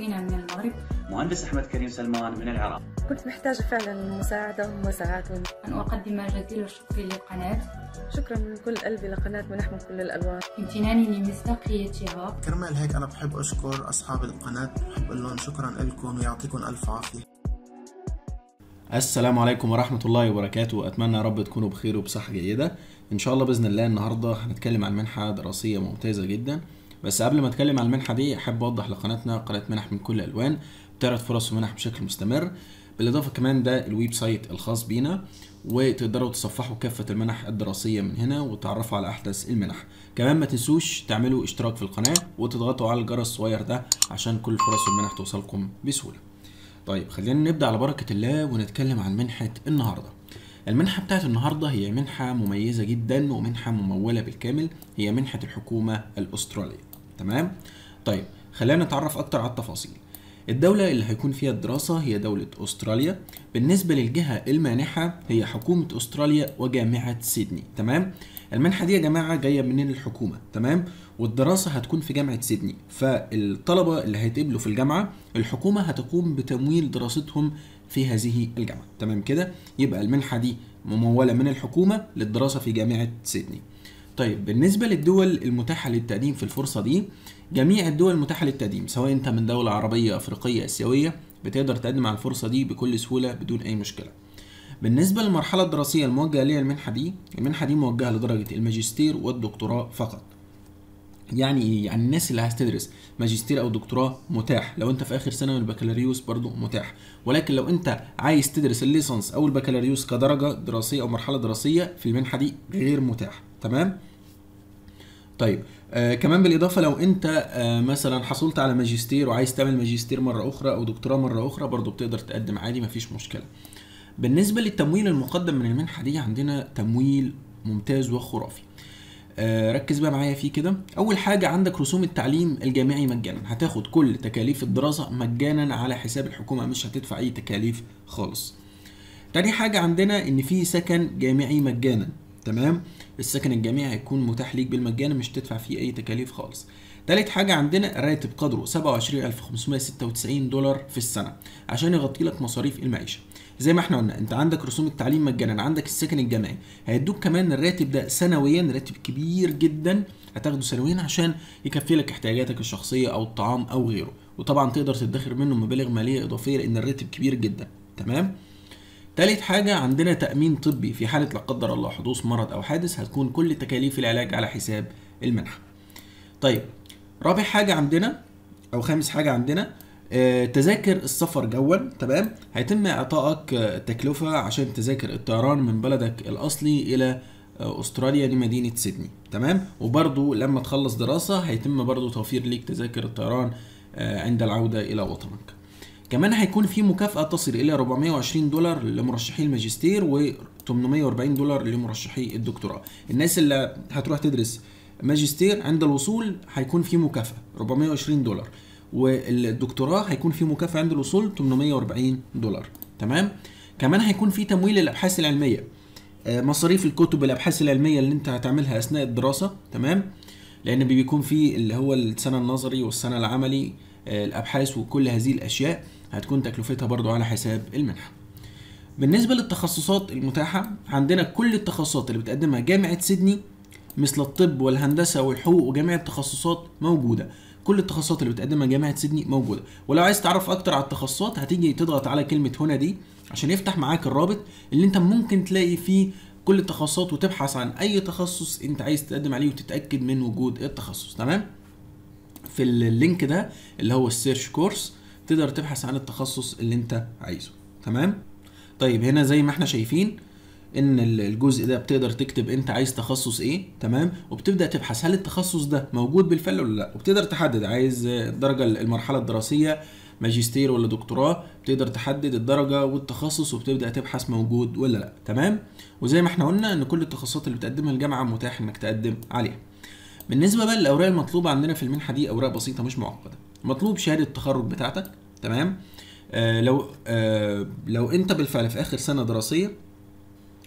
فينا من المغرب. مهندس أحمد كريم سلمان من العراق. كنت محتاجة فعلا مساعدة ومساعات. أن أقدم جزيل الشكر للقناة. شكرا من كل قلبي لقناة منح من كل الألوان، امتناني لمصداقيتها. كرمال هيك أنا بحب أشكر أصحاب القناة، بحب أقول لهم شكرا لكم ويعطيكم ألف عافية. السلام عليكم ورحمة الله وبركاته. أتمنى يا رب تكونوا بخير وبصحة جيدة إن شاء الله بإذن الله. النهاردة هنتكلم عن منحة دراسية ممتازة جدا، بس قبل ما أتكلم عن المنحة دي أحب أوضح لقناتنا قناة منح من كل الألوان بتعرض فرص ومنح بشكل مستمر. بالإضافة كمان ده الويب سايت الخاص بينا، وتقدروا تصفحوا كافة المنح الدراسية من هنا وتعرفوا على أحدث المنح. كمان ما تنسوش تعملوا اشتراك في القناة وتضغطوا على الجرس الصغير ده عشان كل الفرص والمنح توصلكم بسهولة. طيب خلينا نبدأ على بركة الله ونتكلم عن منحة النهاردة. المنحة بتاعت النهاردة هي منحة مميزة جدا ومنحة ممولة بالكامل، هي منحة الحكومة الأسترالية. تمام؟ طيب خلينا نتعرف أكتر على التفاصيل. الدولة اللي هيكون فيها الدراسة هي دولة أستراليا. بالنسبة للجهة المانحة هي حكومة أستراليا وجامعة سيدني. تمام؟ المنحة دي يا جماعة جاية من الحكومة. تمام؟ والدراسة هتكون في جامعة سيدني، فالطلبة اللي هيتقبلوا في الجامعة الحكومة هتقوم بتمويل دراستهم في هذه الجامعة. تمام كده؟ يبقى المنحة دي ممولة من الحكومة للدراسة في جامعة سيدني. طيب بالنسبة للدول المتاحة للتقديم في الفرصة دي، جميع الدول المتاحة للتقديم سواء انت من دولة عربية أفريقية آسيوية بتقدر تقدم على الفرصة دي بكل سهولة بدون أي مشكلة. بالنسبة للمرحلة الدراسية الموجهة ليها المنحة دي موجهة لدرجة الماجستير والدكتوراه فقط. يعني الناس اللي عايز تدرس ماجستير او دكتوراه متاح، لو انت في اخر سنه من البكالوريوس برضو متاح، ولكن لو انت عايز تدرس الليسانس او البكالوريوس كدرجه دراسيه او مرحله دراسيه في المنحه دي غير متاح. تمام؟ طيب كمان بالاضافه لو انت مثلا حصلت على ماجستير وعايز تعمل ماجستير مره اخرى او دكتوراه مره اخرى برضو بتقدر تقدم عادي مفيش مشكله. بالنسبه للتمويل المقدم من المنحه دي عندنا تمويل ممتاز وخرافي. ركز بقى معايا فيه كده. اول حاجه عندك رسوم التعليم الجامعي مجانا، هتاخد كل تكاليف الدراسه مجانا على حساب الحكومه، مش هتدفع اي تكاليف خالص. تاني حاجه عندنا ان في سكن جامعي مجانا. تمام؟ السكن الجامعي هيكون متاح ليك بالمجان، مش تدفع فيه اي تكاليف خالص. تالت حاجه عندنا راتب قدره 27596 دولار في السنه عشان يغطي لك مصاريف المعيشه. زي ما احنا قلنا انت عندك رسوم التعليم مجانا، عندك السكن الجامعي، هيدوك كمان الراتب ده سنويا، راتب كبير جدا هتاخده سنويا عشان يكفي لك احتياجاتك الشخصيه او الطعام او غيره، وطبعا تقدر تدخر منه مبالغ ماليه اضافيه لان الراتب كبير جدا. تمام؟ تالت حاجه عندنا تامين طبي في حاله لا قدر الله حدوث مرض او حادث، هتكون كل تكاليف العلاج على حساب المنحه. طيب رابع حاجه عندنا او خامس حاجه عندنا تذاكر السفر جوا. تمام؟ هيتم اعطائك تكلفه عشان تذاكر الطيران من بلدك الاصلي الى استراليا لمدينه سيدني. تمام؟ وبرضو لما تخلص دراسه هيتم برضو توفير ليك تذاكر الطيران عند العوده الى وطنك. كمان هيكون في مكافاه تصل الى 420 دولار لمرشحي الماجستير و840 دولار لمرشحي الدكتوراه. الناس اللي هتروح تدرس ماجستير عند الوصول هيكون في مكافاه 420 دولار، والدكتوراه هيكون في مكافأة عند الوصول 840 دولار. تمام؟ كمان هيكون في تمويل للأبحاث العلمية، مصاريف الكتب الأبحاث العلمية اللي انت هتعملها أثناء الدراسة. تمام؟ لأن بيكون في اللي هو السنة النظري والسنة العملي، الأبحاث وكل هذه الأشياء هتكون تكلفتها برضو على حساب المنحة. بالنسبة للتخصصات المتاحة عندنا كل التخصصات اللي بتقدمها جامعة سيدني مثل الطب والهندسة والحقوق وجميع التخصصات موجودة. كل التخصصات اللي بتقدمها جامعة سيدني موجودة. ولو عايز تعرف اكتر على التخصصات هتيجي تضغط على كلمة هنا دي عشان يفتح معاك الرابط اللي انت ممكن تلاقي فيه كل التخصصات وتبحث عن اي تخصص انت عايز تقدم عليه وتتأكد من وجود التخصص. تمام؟ في اللينك ده اللي هو السيرش كورس تقدر تبحث عن التخصص اللي انت عايزه. تمام؟ طيب هنا زي ما احنا شايفين ان الجزء ده بتقدر تكتب انت عايز تخصص ايه. تمام؟ وبتبدا تبحث هل التخصص ده موجود بالفعل ولا لا، وبتقدر تحدد عايز الدرجه المرحله الدراسيه ماجستير ولا دكتوراه، بتقدر تحدد الدرجه والتخصص وبتبدا تبحث موجود ولا لا. تمام؟ وزي ما احنا قلنا ان كل التخصصات اللي بتقدمها الجامعه متاح انك تقدم عليها. بالنسبه بقى للاوراق المطلوبه عندنا في المنحه دي اوراق بسيطه مش معقده. مطلوب شهاده التخرج بتاعتك. تمام؟ لو انت بالفعل في اخر سنه دراسيه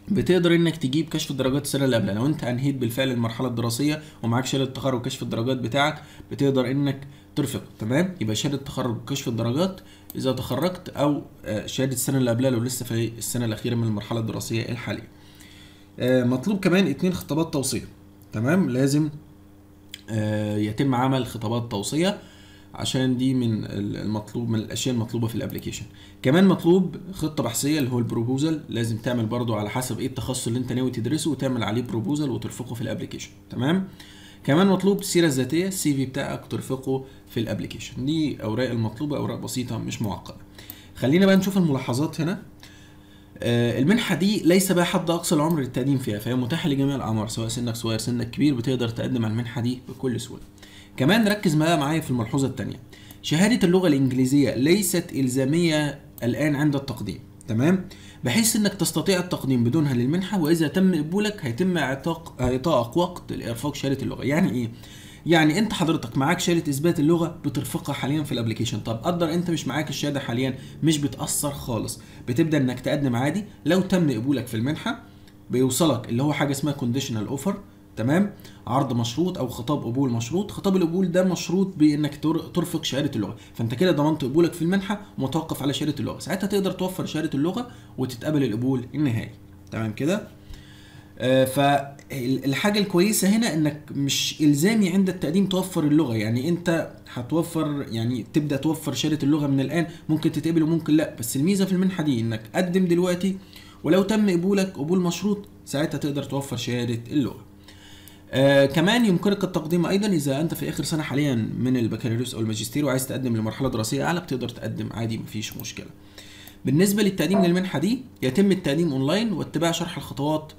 بتقدر انك تجيب كشف الدرجات السنه اللي قبلها. لو انت انهيت بالفعل المرحله الدراسيه ومعاك شهاده التخرج وكشف الدرجات بتاعك بتقدر انك ترفق. تمام، يبقى شهاده التخرج وكشف الدرجات اذا تخرجت، او شهاده السنه اللي قبلها لو لسه في السنه الاخيره من المرحله الدراسيه الحاليه. مطلوب كمان 2 خطابات توصيه. تمام، لازم يتم عمل خطابات توصيه عشان دي من المطلوب، من الاشياء المطلوبه في الابلكيشن. كمان مطلوب خطه بحثيه اللي هو البروبوزل، لازم تعمل برضو على حسب ايه التخصص اللي انت ناوي تدرسه وتعمل عليه بروبوزل وترفقه في الابلكيشن. تمام، كمان مطلوب السيره الذاتيه، السي في بتاعك ترفقه في الابلكيشن. دي اوراق المطلوبه، اوراق بسيطه مش معقده. خلينا بقى نشوف الملاحظات هنا. المنحه دي ليس بقى حد اقصى العمر للتقديم فيها، فهي متاحه لجميع الاعمار، سواء سنك صغير سنك كبير بتقدر تقدم على المنحه دي بكل سهوله. كمان ركز معايا في الملحوظه الثانيه، شهاده اللغه الانجليزيه ليست الزاميه الان عند التقديم. تمام، بحيث انك تستطيع التقديم بدونها للمنحه، واذا تم قبولك هيتم اعطائك وقت لارفاق شهاده اللغه. يعني ايه؟ يعني انت حضرتك معاك شهاده اثبات اللغه بترفقها حاليا في الابلكيشن. طب قدر انت مش معاك الشهاده حاليا، مش بتاثر خالص، بتبدا انك تقدم عادي. لو تم قبولك في المنحه بيوصلك اللي هو حاجه اسمها كونديشنال اوفر. تمام، عرض مشروط او خطاب قبول مشروط. خطاب القبول ده مشروط بانك ترفق شهاده اللغه، فانت كده ضمنت قبولك في المنحه ومتوقف على شهاده اللغه. ساعتها تقدر توفر شهاده اللغه وتتقبل القبول النهائي. تمام كده. فالحاجه الكويسه هنا انك مش الزامي عند التقديم توفر اللغه، يعني انت هتوفر، يعني تبدا توفر شهاده اللغه من الان، ممكن تتقبل وممكن لا. بس الميزه في المنحه دي انك قدم دلوقتي، ولو تم قبولك قبول مشروط ساعتها تقدر توفر شهاده اللغه. كمان يمكنك التقديم ايضا اذا انت في اخر سنه حاليا من البكالوريوس او الماجستير وعايز تقدم لمرحله دراسيه اعلى، بتقدر تقدم عادي مفيش مشكله. بالنسبه للتقديم للمنحه دي يتم التقديم اونلاين واتباع شرح الخطوات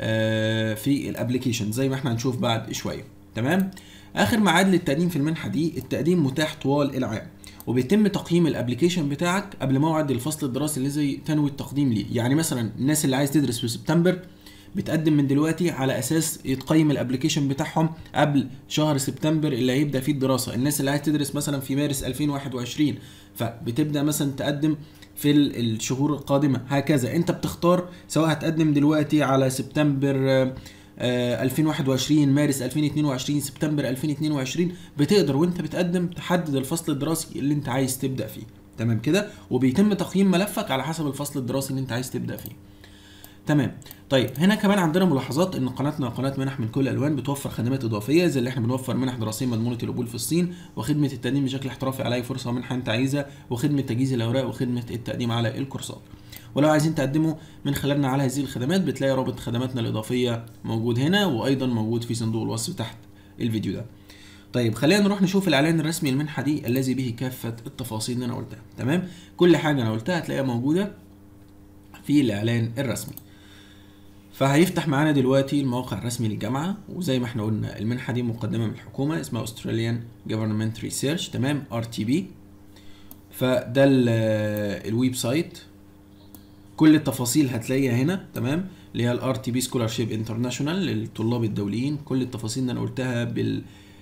في الابلكيشن زي ما احنا هنشوف بعد شويه. تمام، اخر ميعاد للتقديم في المنحه دي، التقديم متاح طوال العام، وبيتم تقييم الابلكيشن بتاعك قبل موعد الفصل الدراسي الذي تنوي التقديم ليه. يعني مثلا الناس اللي عايز تدرس في سبتمبر بتقدم من دلوقتي على اساس يتقيم الابلكيشن بتاعهم قبل شهر سبتمبر اللي هيبدا فيه الدراسه. الناس اللي عايز تدرس مثلا في مارس 2021 فبتبدا مثلا تقدم في الشهور القادمه، هكذا. انت بتختار سواء هتقدم دلوقتي على سبتمبر 2021 مارس 2022 سبتمبر 2022 بتقدر وانت بتقدم تحدد الفصل الدراسي اللي انت عايز تبدا فيه. تمام كده، وبيتم تقييم ملفك على حسب الفصل الدراسي اللي انت عايز تبدا فيه. تمام. طيب هنا كمان عندنا ملاحظات ان قناتنا قناه منح من كل الالوان بتوفر خدمات اضافيه زي اللي احنا بنوفر منح دراسيه مضمونه القبول في الصين، وخدمه التقديم بشكل احترافي على اي فرصه منحه انت عايزها، وخدمه تجهيز الاوراق، وخدمه التقديم على الكورسات. ولو عايزين تقدموا من خلالنا على هذه الخدمات بتلاقي رابط خدماتنا الاضافيه موجود هنا، وايضا موجود في صندوق الوصف تحت الفيديو ده. طيب خلينا نروح نشوف الاعلان الرسمي للمنحه دي الذي به كافه التفاصيل اللي انا قلتها. تمام، كل حاجه انا قلتها هتلاقيها موجوده في الاعلان الرسمي. فهيفتح معانا دلوقتي الموقع الرسمي للجامعه، وزي ما احنا قلنا المنحه دي مقدمه من الحكومه اسمها Australian Government Research. تمام، RTB. فده الويب سايت، كل التفاصيل هتلاقيها هنا. تمام، اللي هي RTB Scholarship International للطلاب الدوليين. كل التفاصيل اللي انا قلتها بال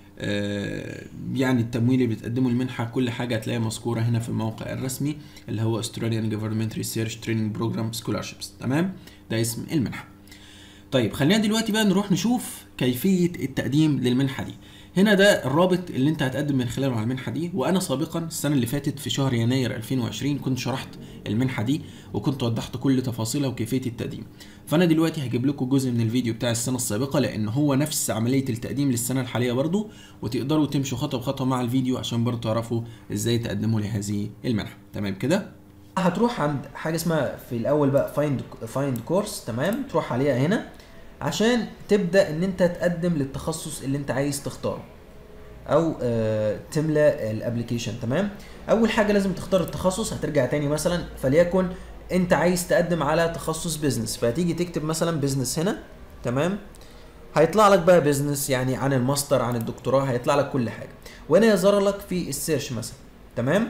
يعني التمويل اللي بتقدمه المنحه، كل حاجه هتلاقيها مذكوره هنا في الموقع الرسمي اللي هو Australian Government Research Training Program Scholarships. تمام، ده اسم المنحه. طيب خلينا دلوقتي بقى نروح نشوف كيفيه التقديم للمنحه دي. هنا ده الرابط اللي انت هتقدم من خلاله على المنحه دي. وانا سابقا السنه اللي فاتت في شهر يناير 2020 كنت شرحت المنحه دي وكنت وضحت كل تفاصيلها وكيفيه التقديم. فانا دلوقتي هجيب لكم جزء من الفيديو بتاع السنه السابقه لان هو نفس عمليه التقديم للسنه الحاليه برضو، وتقدروا تمشوا خطوه بخطوه مع الفيديو عشان برضو تعرفوا ازاي تقدموا لهذه المنحه. تمام كده. هتروح عند حاجه اسمها في الاول بقى فايند كورس. تمام، تروح عليها هنا عشان تبدا ان انت تقدم للتخصص اللي انت عايز تختاره او تملى الابلكيشن. تمام، اول حاجه لازم تختار التخصص. هترجع تاني مثلا فليكن انت عايز تقدم على تخصص بيزنس، فهتيجي تكتب مثلا بيزنس هنا. تمام، هيطلع لك بقى بيزنس يعني عن الماستر عن الدكتوراه، هيطلع لك كل حاجه. وهنا يظهر لك في السيرش مثلا. تمام،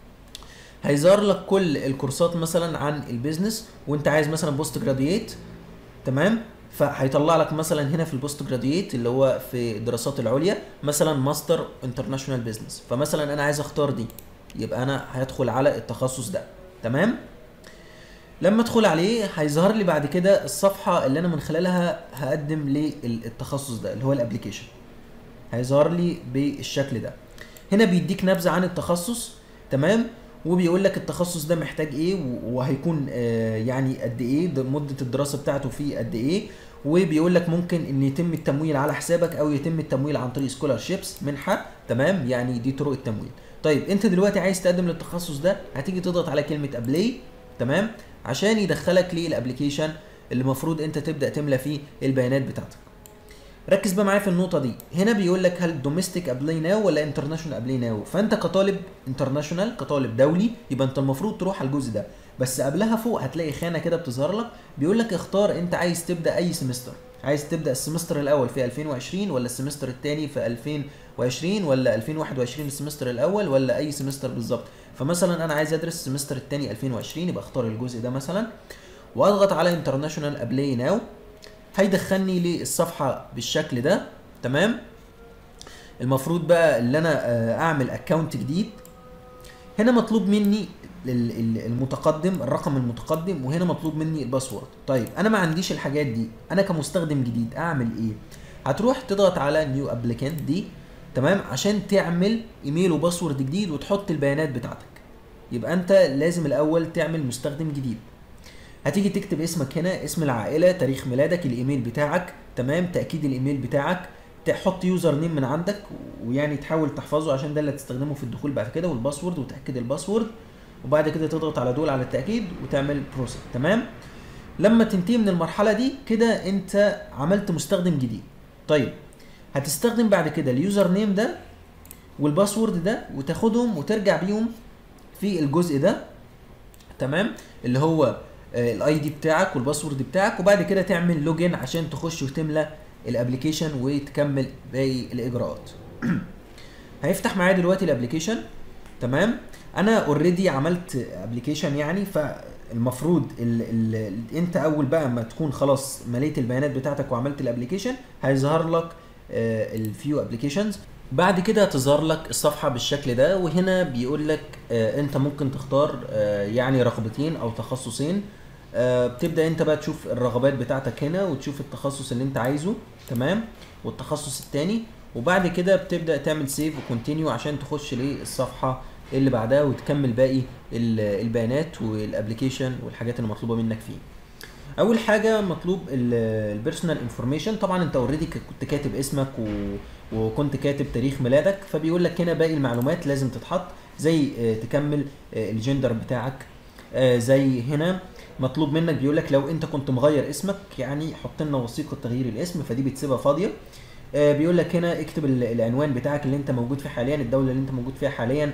هيظهر لك كل الكورسات مثلا عن البيزنس، وانت عايز مثلا بوست جراديويت. تمام، فهيطلع لك مثلا هنا في البوست جراديويت اللي هو في الدراسات العليا مثلا ماستر انترناشونال بيزنس، فمثلا انا عايز اختار دي، يبقى انا هدخل على التخصص ده. تمام، لما ادخل عليه هيظهر لي بعد كده الصفحه اللي انا من خلالها هقدم للتخصص ده اللي هو الابلكيشن. هيظهر لي بالشكل ده. هنا بيديك نبذه عن التخصص، تمام، وبيقول لك التخصص ده محتاج ايه وهيكون يعني قد ايه مده الدراسه بتاعته فيه قد ايه، وبيقول لك ممكن ان يتم التمويل على حسابك او يتم التمويل عن طريق سكولارشيبس، منحه، تمام، يعني دي طرق التمويل. طيب انت دلوقتي عايز تقدم للتخصص ده، هتيجي تضغط على كلمه ابلاي، تمام، عشان يدخلك للابلكيشن اللي المفروض انت تبدا تملى فيه البيانات بتاعتك. ركز بقى معايا في النقطه دي. هنا بيقول لك هل دوميستيك ابلاي ناو ولا انترناشونال ابلاي ناو. فانت كطالب انترناشونال، كطالب دولي، يبقى انت المفروض تروح على الجزء ده. بس قبلها فوق هتلاقي خانه كده بتظهر لك، بيقول لك اختار انت عايز تبدا اي سمستر. عايز تبدا السمستر الاول في 2020 ولا السمستر الثاني في 2020 ولا 2021 السمستر الاول ولا اي سمستر بالظبط. فمثلا انا عايز ادرس السمستر الثاني 2020، يبقى اختار الجزء ده مثلا، واضغط على انترناشونال ابلاي ناو. هيدخلني للصفحه بالشكل ده، تمام. المفروض بقى اللي انا اعمل اكونت جديد. هنا مطلوب مني المتقدم، الرقم المتقدم، وهنا مطلوب مني الباسورد. طيب انا ما عنديش الحاجات دي، انا كمستخدم جديد اعمل ايه؟ هتروح تضغط على نيو ابليكانت دي، تمام، عشان تعمل ايميل وباسورد جديد وتحط البيانات بتاعتك. يبقى انت لازم الاول تعمل مستخدم جديد. هتيجي تكتب اسمك هنا، اسم العائله، تاريخ ميلادك، الايميل بتاعك، تمام، تاكيد الايميل بتاعك، تحط يوزر نيم من عندك ويعني تحاول تحفظه عشان ده اللي هتستخدمه في الدخول بعد كده، والباسورد، وتاكد الباسورد، وبعد كده تضغط على دول على التاكيد وتعمل بروسيس، تمام. لما تنتهي من المرحله دي كده انت عملت مستخدم جديد. طيب هتستخدم بعد كده اليوزر نيم ده والباسورد ده وتاخدهم وترجع بيهم في الجزء ده، تمام، اللي هو الاي دي بتاعك والباسورد بتاعك، وبعد كده تعمل لوجين عشان تخش وتملى الابلكيشن وتكمل باقي الاجراءات. هيفتح معايا دلوقتي الابلكيشن، تمام. انا اوريدي عملت ابلكيشن يعني، فالمفروض انت اول بقى ما تكون خلاص مليت البيانات بتاعتك وعملت الابلكيشن هيظهر لك الفيو ابلكيشنز. بعد كده هتظهر لك الصفحه بالشكل ده، وهنا بيقول لك انت ممكن تختار يعني رغبتين او تخصصين. بتبدا انت بقى تشوف الرغبات بتاعتك هنا وتشوف التخصص اللي انت عايزه، تمام، والتخصص الثاني، وبعد كده بتبدا تعمل سيف وكونتينيو عشان تخش للصفحه اللي بعدها وتكمل باقي البيانات والابلكيشن والحاجات اللي مطلوبه منك فيه. اول حاجه مطلوب البيرسونال انفورميشن. طبعا انت اوريدي كنت كاتب اسمك وكنت كاتب تاريخ ميلادك، فبيقول لك هنا باقي المعلومات لازم تتحط، زي تكمل الجندر بتاعك، زي هنا مطلوب منك بيقول لك لو انت كنت مغير اسمك يعني حط لنا وثيقه تغيير الاسم، فدي بتسيبها فاضيه. بيقول لك هنا اكتب العنوان بتاعك اللي انت موجود فيه حاليا، الدوله اللي انت موجود فيها حاليا،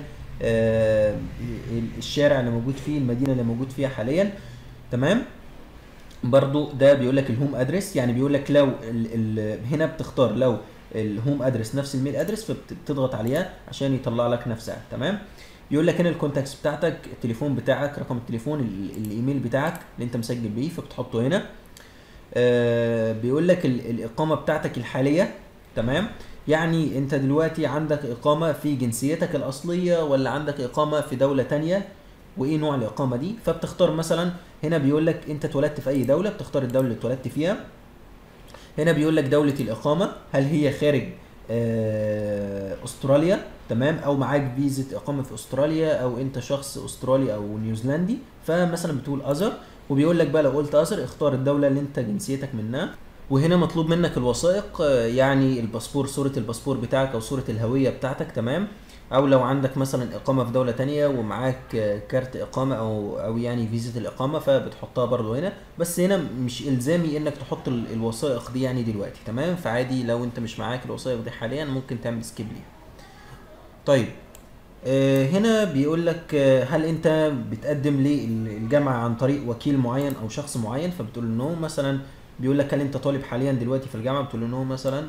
الشارع اللي موجود فيه، المدينه اللي موجود فيها حاليا، تمام. برضو ده بيقول لك الهوم ادرس، يعني بيقول لك لو هنا بتختار لو الهوم ادرس نفس الميل ادرس فبتضغط عليها عشان يطلع لك نفسها، تمام. بيقول لك هنا الكونتاكتس بتاعتك، التليفون بتاعك، رقم التليفون، الايميل بتاعك اللي انت مسجل بيه فبتحطه هنا. بيقول لك الاقامه بتاعتك الحاليه، تمام، يعني انت دلوقتي عندك اقامه في جنسيتك الاصليه ولا عندك اقامه في دوله تانية، وايه نوع الاقامه دي. فبتختار مثلا هنا بيقول لك انت اتولدت في اي دوله، بتختار الدوله اللي اتولدت فيها. هنا بيقول لك دوله الاقامه هل هي خارج استراليا، تمام، او معاك فيزا اقامه في استراليا، او انت شخص استرالي او نيوزيلندي، فمثلا بتقول اذر. وبيقول لك بقى لو قلت اذر اختار الدوله اللي انت جنسيتك منها. وهنا مطلوب منك الوثائق، يعني الباسبور، صوره الباسبور بتاعك او صوره الهويه بتاعتك، تمام، او لو عندك مثلا اقامه في دوله تانية ومعاك كارت اقامه او يعني فيزا الاقامه فبتحطها برضو هنا. بس هنا مش الزامي انك تحط الوثائق دي يعني دلوقتي، تمام، فعادي لو انت مش معاك الوثائق دي حاليا ممكن تعمل سكيب ليها. طيب هنا بيقول لك هل انت بتقدم للجامعه عن طريق وكيل معين او شخص معين، فبتقول انه مثلا بيقول لك هل انت طالب حاليا دلوقتي في الجامعه، بتقول انه مثلا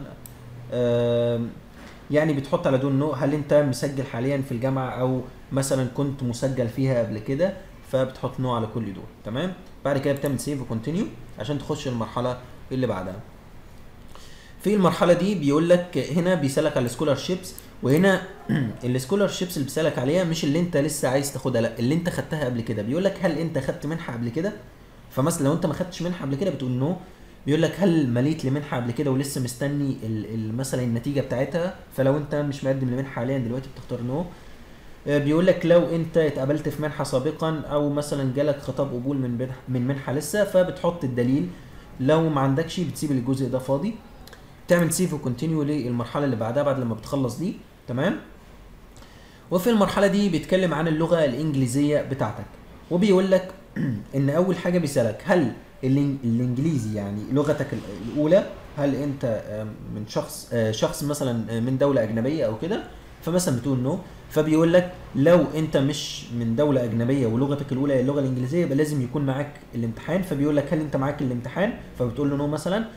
يعني بتحط على دول نو هل انت مسجل حاليا في الجامعه او مثلا كنت مسجل فيها قبل كده، فبتحط نو على كل دول، تمام. بعد كده بتعمل سيف وكونتينيو عشان تخش المرحله اللي بعدها. في المرحله دي بيقول لك هنا بيسالك على السكولارشيبس، وهنا السكولارشيبس اللي بيسالك عليها مش اللي انت لسه عايز تاخدها، لا اللي انت خدتها قبل كده. بيقول لك هل انت خدت منحه قبل كده؟ فمثلا لو انت ما خدتش منحه قبل كده بتقول نو. بيقول لك هل مليت لمنحه قبل كده ولسه مستني مثلا النتيجه بتاعتها؟ فلو انت مش مقدم لمنحه حاليا دلوقتي بتختار نو. بيقول لك لو انت اتقابلت في منحه سابقا او مثلا جالك خطاب قبول من منحه لسه، فبتحط الدليل. لو ما عندكش بتسيب الجزء ده فاضي. تعمل سيف وكونتينيو للمرحله اللي بعدها بعد لما بتخلص دي. تمام. وفي المرحله دي بيتكلم عن اللغه الانجليزيه بتاعتك، وبيقول لك ان اول حاجه بيسالك هل الانجليزي يعني لغتك الاولى، هل انت من شخص مثلا من دوله اجنبيه او كده، فمثلا بتقول نو. فبيقول لك لو انت مش من دوله اجنبيه ولغتك الاولى هي اللغه الانجليزيه يبقى لازم يكون معاك الامتحان. فبيقول لك هل انت معاك الامتحان؟ فبتقول له نو مثلا.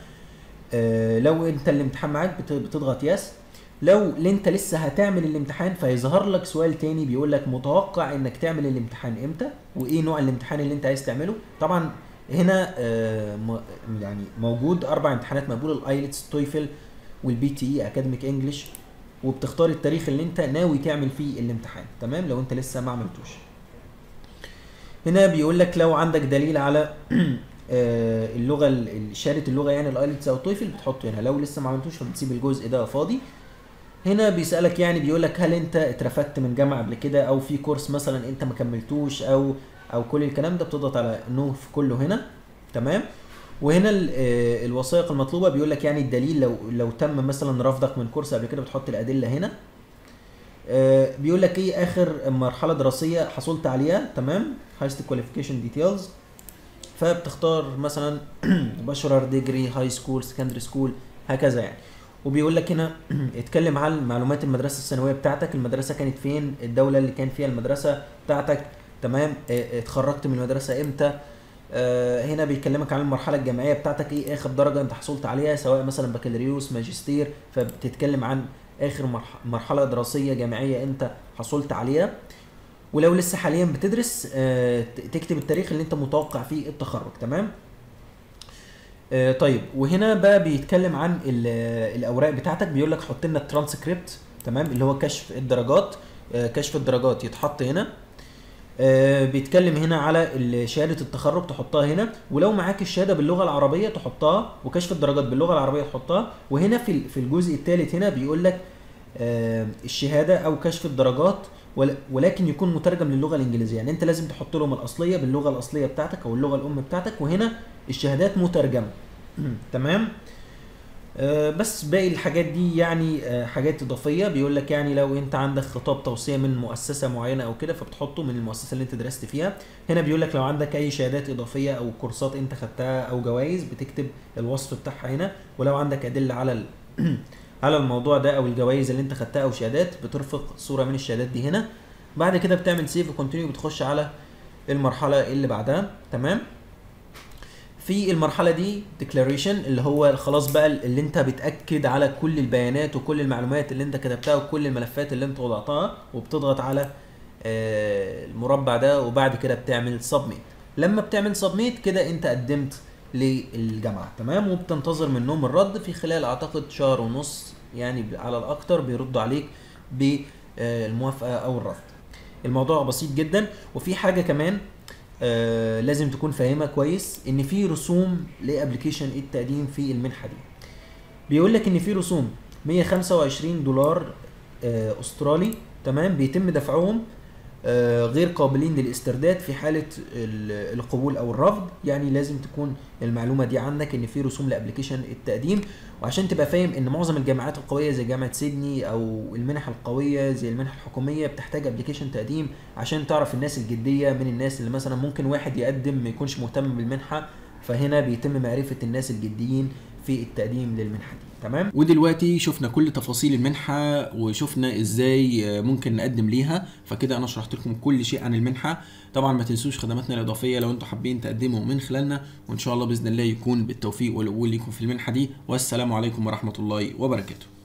لو انت الامتحان معاك بتضغط يس. لو انت لسه هتعمل الامتحان فيظهر لك سؤال تاني بيقول لك متوقع انك تعمل الامتحان امتى وايه نوع الامتحان اللي انت عايز تعمله. طبعا هنا يعني موجود 4 امتحانات مقبوله، الايلتس، تويفل، والبي تي اي اكاديميك انجلش، وبتختار التاريخ اللي انت ناوي تعمل فيه الامتحان. تمام. لو انت لسه ما عملتوش. هنا بيقول لك لو عندك دليل على اللغه شهاده اللغه يعني الايلتس او التويفل بتحطه هنا. لو لسه ما عملتوش فبتسيب الجزء ده فاضي. هنا بيسالك يعني بيقول لك هل انت اترفدت من جامعه قبل كده او في كورس مثلا انت ما كملتوش او كل الكلام ده، بتضغط على نو في كله هنا. تمام. وهنا الوثائق المطلوبه بيقول لك يعني الدليل لو تم مثلا رفضك من كورس قبل كده بتحط الادله هنا. بيقول لك ايه اخر مرحله دراسيه حصلت عليها. تمام. هايست كواليفيكيشن ديتيلز. فبتختار مثلا باشلر ديجري، هاي سكول، سكندري سكول، هكذا يعني. وبيقول لك هنا اتكلم عن معلومات المدرسه الثانويه بتاعتك، المدرسه كانت فين، الدوله اللي كان فيها المدرسه بتاعتك. تمام. اتخرجت من المدرسه امتى. هنا بيكلمك عن المرحله الجامعيه بتاعتك، ايه اخر درجه انت حصلت عليها سواء مثلا بكالوريوس، ماجستير. فبتتكلم عن اخر مرحله دراسيه جامعيه انت حصلت عليها. ولو لسه حاليا بتدرس تكتب التاريخ اللي انت متوقع فيه التخرج. تمام. طيب وهنا بقى بيتكلم عن الاوراق بتاعتك. بيقول لك حط لنا الترانسكريبت. تمام. اللي هو كشف الدرجات. كشف الدرجات يتحط هنا. بيتكلم هنا على شهاده التخرج تحطها هنا، ولو معاك الشهاده باللغه العربيه تحطها، وكشف الدرجات باللغه العربيه تحطها. وهنا في الجزء الثالث هنا بيقول لك الشهاده او كشف الدرجات ولكن يكون مترجم للغه الانجليزيه. يعني انت لازم تحط لهم الاصليه باللغه الاصليه بتاعتك او اللغه الام بتاعتك، وهنا الشهادات مترجمه. تمام. بس باقي الحاجات دي يعني حاجات اضافيه. بيقول لك يعني لو انت عندك خطاب توصيه من مؤسسه معينه او كده فبتحطه من المؤسسه اللي انت درست فيها. هنا بيقول لك لو عندك اي شهادات اضافيه او كورسات انت خدتها او جوائز بتكتب الوصف بتاعها هنا. ولو عندك ادله على على الموضوع ده او الجوائز اللي انت خدتها او شهادات بترفق صوره من الشهادات دي هنا. بعد كده بتعمل سيف وكونتينيو بتخش على المرحله اللي بعدها. تمام. في المرحله دي ديكلاريشن اللي هو خلاص بقى اللي انت بتاكد على كل البيانات وكل المعلومات اللي انت كتبتها وكل الملفات اللي انت وضعتها، وبتضغط على المربع ده وبعد كده بتعمل سبميت. لما بتعمل سبميت كده انت قدمت للجامعه. تمام. وبتنتظر منهم الرد في خلال اعتقد شهر ونص يعني على الاكتر بيردوا عليك بالموافقه او الرفض. الموضوع بسيط جدا. وفي حاجه كمان لازم تكون فاهمها كويس، ان في رسوم لابلكيشن التقديم في المنحه دي. بيقول لك ان في رسوم $125 استرالي. تمام. بيتم دفعهم غير قابلين للاسترداد في حاله القبول او الرفض. يعني لازم تكون المعلومه دي عندك ان في رسوم لابلكيشن التقديم. وعشان تبقى فاهم ان معظم الجامعات القويه زي جامعه سيدني او المنح القويه زي المنح الحكوميه بتحتاج ابلكيشن تقديم عشان تعرف الناس الجديه من الناس اللي مثلا ممكن واحد يقدم ما يكونش مهتم بالمنحه. فهنا بيتم معرفه الناس الجديين في التقديم للمنحه دي. تمام. ودلوقتي شفنا كل تفاصيل المنحه وشفنا ازاي ممكن نقدم ليها. فكده انا شرحت لكم كل شيء عن المنحه. طبعا ما تنسوش خدماتنا الاضافيه لو انتم حابين تقدموا من خلالنا، وان شاء الله باذن الله يكون بالتوفيق والقبول ليكم في المنحه دي. والسلام عليكم ورحمه الله وبركاته.